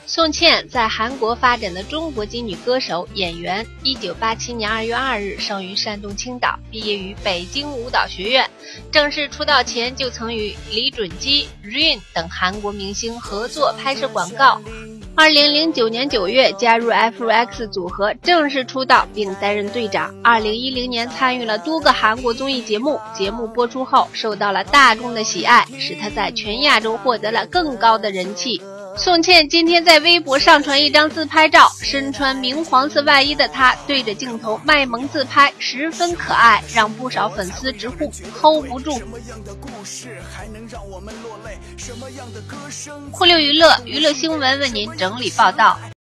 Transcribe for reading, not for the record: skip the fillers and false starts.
宋茜在韩国发展的中国籍女歌手、演员。1987年2月2日生于山东青岛，毕业于北京舞蹈学院。正式出道前就曾与李准基、Rain 等韩国明星合作拍摄广告。2009年9月加入 FX 组合，正式出道并担任队长。2010年参与了多个韩国综艺节目，节目播出后受到了大众的喜爱，使她在全亚洲获得了更高的人气。宋茜今天在微博上传一张自拍照，身穿明黄色外衣的她对着镜头卖萌自拍，十分可爱，让不少粉丝直呼 hold 不住。酷六娱乐新闻为您整理报道。